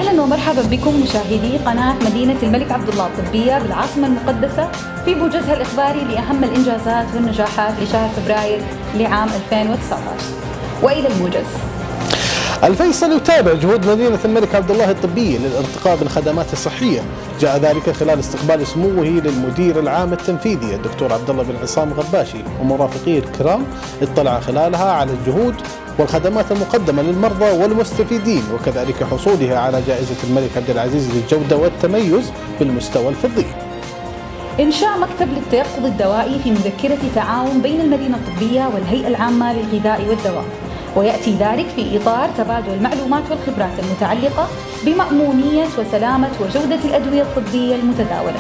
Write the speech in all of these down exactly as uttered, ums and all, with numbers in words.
أهلا ومرحبا بكم مشاهدي قناة مدينة الملك عبد الله الطبية بالعاصمة المقدسة في موجزها الإخباري لأهم الإنجازات والنجاحات لشهر فبراير لعام ألفين وتسعة عشر. وإلى الموجز. الفيصل يتابع جهود مدينة الملك عبد الله الطبية للارتقاء بالخدمات الصحية، جاء ذلك خلال استقبال سموه للمدير العام التنفيذي الدكتور عبد الله بن عصام غباشي ومرافقيه الكرام، اطلع خلالها على الجهود والخدمات المقدمة للمرضى والمستفيدين، وكذلك حصولها على جائزة الملك عبد العزيز للجودة والتميز بالمستوى الفضي. إنشاء مكتب للتيقظ الدوائي في مذكرة تعاون بين المدينة الطبية والهيئة العامة للغذاء والدواء، ويأتي ذلك في إطار تبادل المعلومات والخبرات المتعلقة بمأمونية وسلامة وجودة الأدوية الطبية المتداولة.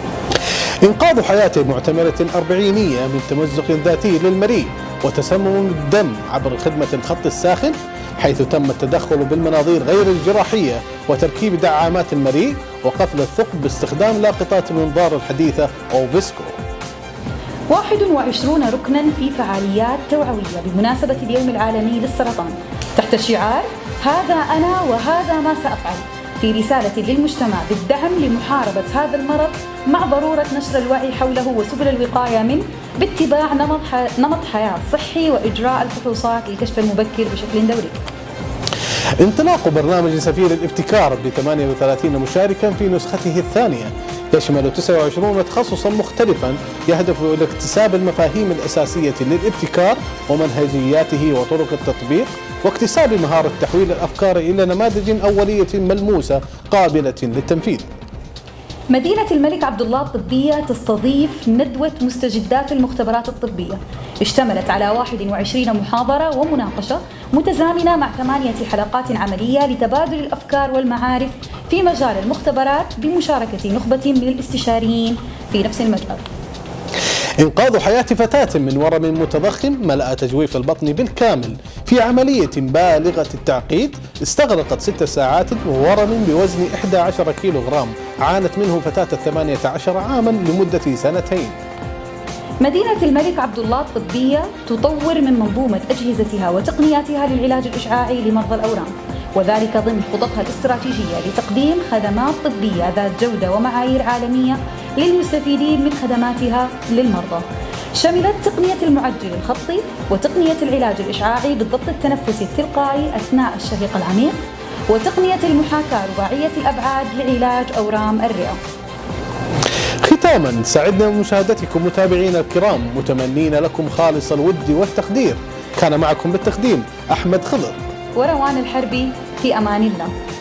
إنقاذ حياة معتمرة أربعينية من تمزق ذاتي للمريء وتسمم الدم عبر خدمة الخط الساخن، حيث تم التدخل بالمناظير غير الجراحية وتركيب دعامات المريء وقفل الثقب باستخدام لاقطات المنظار الحديثة أو فيسكو. واحد وعشرين ركنا في فعاليات توعوية بمناسبة اليوم العالمي للسرطان تحت شعار هذا أنا وهذا ما سأفعل، في رسالة للمجتمع بالدعم لمحاربة هذا المرض مع ضرورة نشر الوعي حوله وسبل الوقاية منه باتباع نمط نمط حياة صحي وإجراء الفحوصات للكشف المبكر بشكل دوري. انطلاق برنامج سفير الابتكار ب ثمانية وثلاثين مشاركا في نسخته الثانية، يشمل تسعة وعشرين تخصصا مختلفا يهدف إلى اكتساب المفاهيم الأساسية للابتكار ومنهجياته وطرق التطبيق، واكتساب مهارة تحويل الأفكار إلى نماذج أولية ملموسة قابلة للتنفيذ. مدينة الملك عبد الله الطبية تستضيف ندوة مستجدات المختبرات الطبية، اشتملت على واحد وعشرين محاضرة ومناقشة متزامنة مع ثمانية حلقات عملية لتبادل الأفكار والمعارف في مجال المختبرات بمشاركة نخبة من الاستشاريين في نفس المجال. إنقاذ حياة فتاة من ورم متضخم ملأ تجويف البطن بالكامل في عملية بالغة التعقيد استغرقت ست ساعات، وورم بوزن إحدى عشرة كيلو غرام عانت منه فتاة الثمانية عشر عاما لمدة سنتين. مدينة الملك عبد الله الطبية تطور من منظومة أجهزتها وتقنياتها للعلاج الإشعاعي لمرضى الأورام، وذلك ضمن خططها الاستراتيجية لتقديم خدمات طبية ذات جودة ومعايير عالمية للمستفيدين من خدماتها للمرضى. شملت تقنية المعجل الخطي وتقنية العلاج الإشعاعي بالضبط التنفسي التلقائي أثناء الشهيق العميق، وتقنية المحاكاة رباعية الأبعاد لعلاج أورام الرئة. ختاما، سعدنا بمشاهدتكم متابعينا الكرام، متمنين لكم خالص الود والتقدير. كان معكم بالتقديم أحمد خضر وروان الحربي، في أمان الله.